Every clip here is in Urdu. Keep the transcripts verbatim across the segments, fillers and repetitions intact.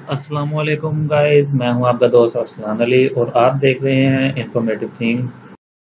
السلام علیکم گائز، میں ہوں آپ کا دوست ارسلان علی اور آپ دیکھ رہے ہیں انفارمیٹو تھنگز۔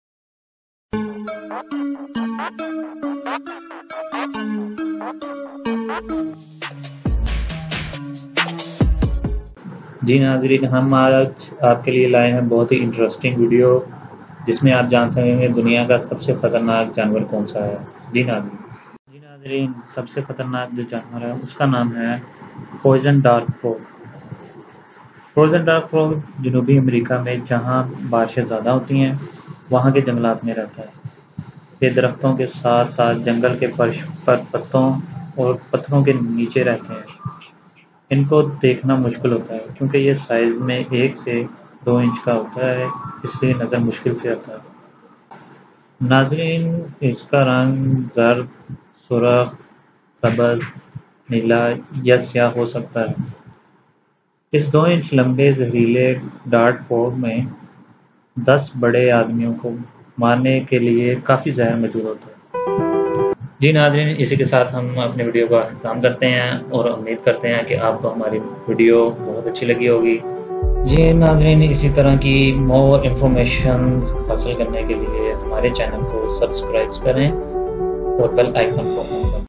جی ناظرین، ہم آج آپ کے لیے لائے ہیں بہت ہی انٹرسٹنگ ویڈیو جس میں آپ جان سکیں گے دنیا کا سب سے خطرناک جانور کون سا ہے۔ جی ناظرین جی ناظرین سب سے خطرناک جو جانور ہے اس کا نام ہے poison dart frog. Poison dart frog جنوبی امریکہ میں جہاں بارشیں زیادہ ہوتی ہیں وہاں کے جنگلات میں رہتا ہے۔ یہ درختوں کے ساتھ ساتھ جنگل کے فرش پر پتوں اور پتھروں کے نیچے رہتے ہیں۔ ان کو دیکھنا مشکل ہوتا ہے کیونکہ یہ سائز میں ایک سے دو انچ کا ہوتا ہے، اس لیے نظر مشکل سے آتا ہے۔ ناظرین، اس کا رنگ زرد، سرخ، سبز، نیلا یا سیاہ ہو سکتا ہے۔ اس دو انچ لمبے زہریلے ڈارٹ فراگ میں دس بڑے آدمیوں کو مارنے کے لیے کافی زہر موجود ہوتا ہے۔ جی ناظرین، اسی کے ساتھ ہم اپنے ویڈیو کا اختتام کرتے ہیں اور امید کرتے ہیں کہ آپ کو ہماری ویڈیو بہت اچھی لگی ہوگی۔ جی ناظرین، اسی طرح کی مور انفارمیشن حاصل کرنے کے لیے ہمارے چینل کو سبسکرائب کریں اور بیل آئیکن کو آن کریں۔